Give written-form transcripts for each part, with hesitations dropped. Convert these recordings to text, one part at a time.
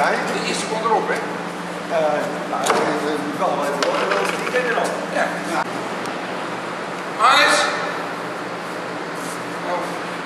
Nee? De eerste komt erop, hè? Nou, wel even hoor. Die ken je nog. Ja. Hannes! Oh.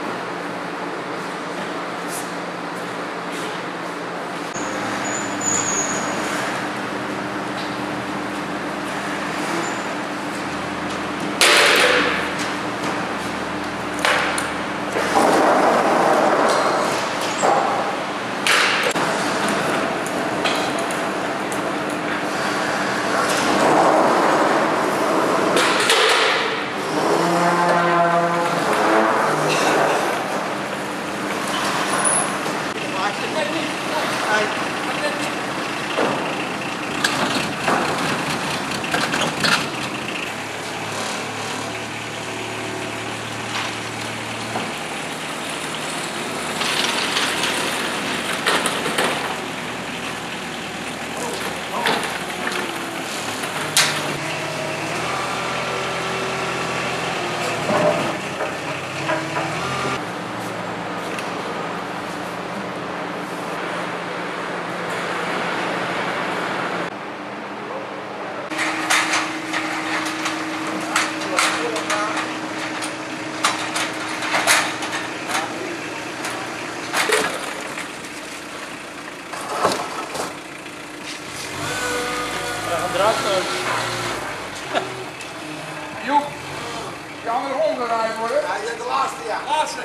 Joep, je andere omgedraaid worden? Ja, je bent de laatste, ja. Laatste.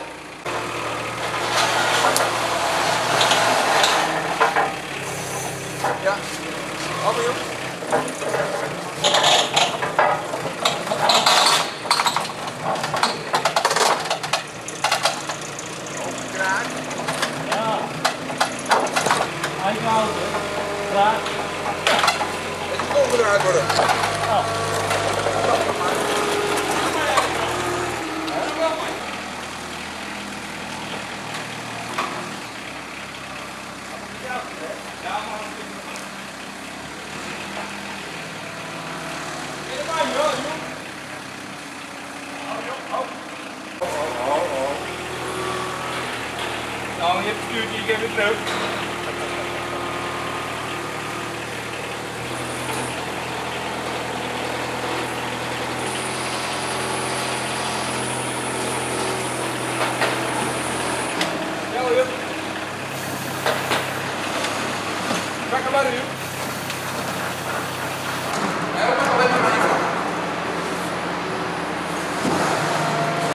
Ja, allemaal joh. Overkraak. Ja. Uithouden. Klaar. Het moet omgedraaid worden. Oh. Nou, je hebt het stuurtje, ik heb het terug.